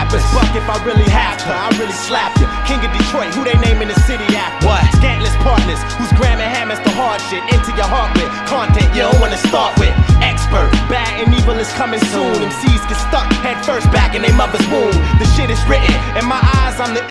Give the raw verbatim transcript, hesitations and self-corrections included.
rappers. Buck if I really have to, I really slap you. King of Detroit, who they naming the city after? What? Scantless partners, who's grammar hammers the hard shit into your heart with content you don't wanna start with. Expert, bad and evil is coming soon. M Cs get stuck head first back in their mother's womb. The shit is written, in my eyes I'm the